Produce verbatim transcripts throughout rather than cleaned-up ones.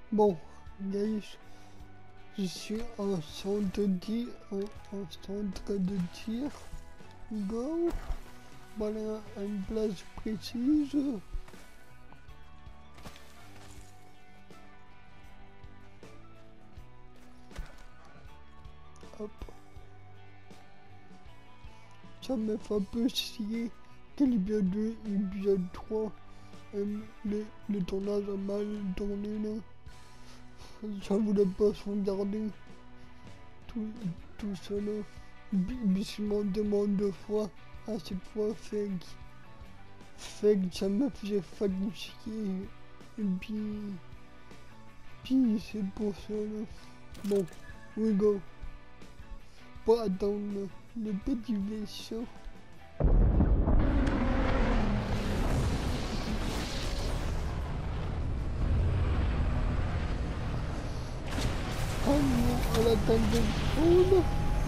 Bon, guys, je suis en centre de tir, en, en centre de tir. Go. Voilà une place précise. Hop. Ça me fait un peu chier que l'épisode deux et l'épisode trois, euh, le, le tournage a mal tourné là. Ça voulait pas sauvegarder tout, tout ça là. Je m'en demande deux fois, à chaque fois, fait que, fait que ça me faisait fatiguer. Et puis, puis c'est pour ça là. Bon, we go. Pas attendre le petit vaisseau. Oh non, à la tête de foule.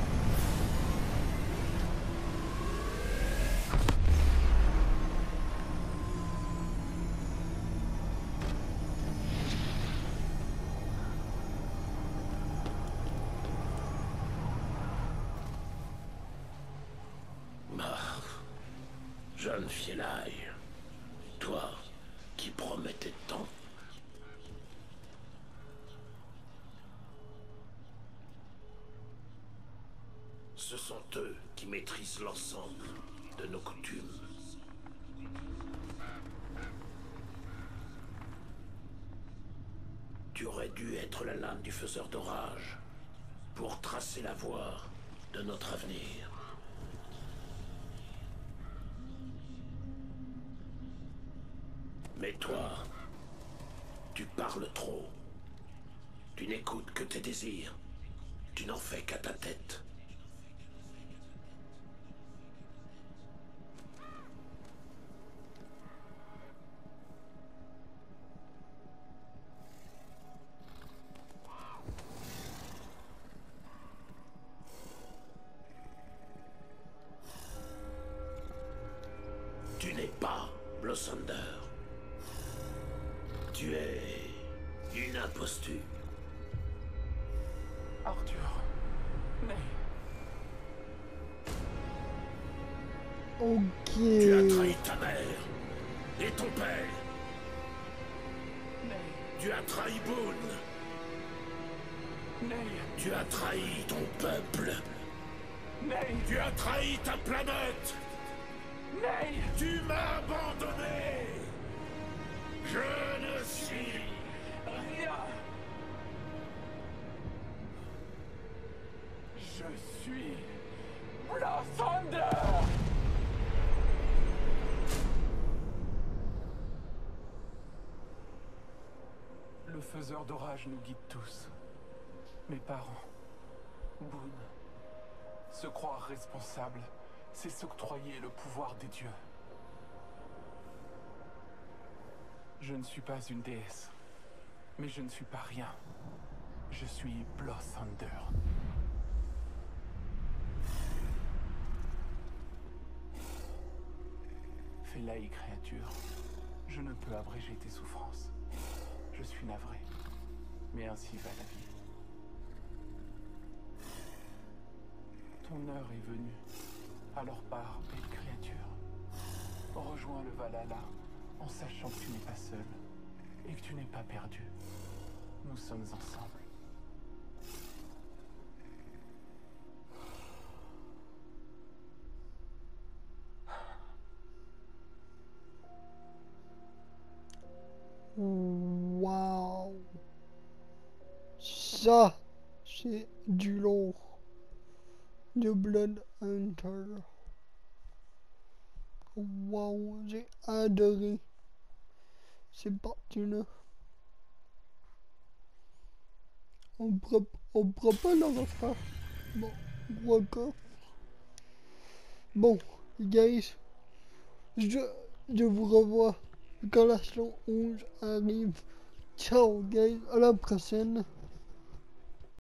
Jeune Fielaille, toi qui promettais tant. Ce sont eux qui maîtrisent l'ensemble de nos coutumes. Tu aurais dû être la lame du faiseur d'orage pour tracer la voie de notre avenir. Mais toi, tu parles trop. Tu n'écoutes que tes désirs. Tu n'en fais qu'à ta tête. Tu n'es pas Blossander. Tu es une imposture. Arthur. Mais... Ok. Tu as trahi ta mère et ton père. Mais... Tu as trahi Boone. Mais... Tu as trahi ton peuple. Mais... Tu as trahi ta planète. Mais... Tu m'as abandonné. Je ne suis Rien. Je suis... Blossander. Le faiseur d'orage nous guide tous. Mes parents, Boone, se croire responsable, c'est s'octroyer le pouvoir des dieux. Je ne suis pas une déesse, mais je ne suis pas rien. Je suis Blossander. Fielaille créature, je ne peux abréger tes souffrances. Je suis navré, mais ainsi va la vie. Ton heure est venue, alors pars, belle créature. Rejoins le Valhalla, en sachant que tu n'es pas seul, et que tu n'es pas perdu. Nous sommes ensemble. Waouh. Ça, c'est du lourd. Le Blood Hunter. Waouh, j'ai adoré. C'est parti là. On pourra, on pourra pas le refaire. Bon, quoi. Bon, guys, je, je vous revois quand la saison onze arrive. Ciao, guys, à la prochaine.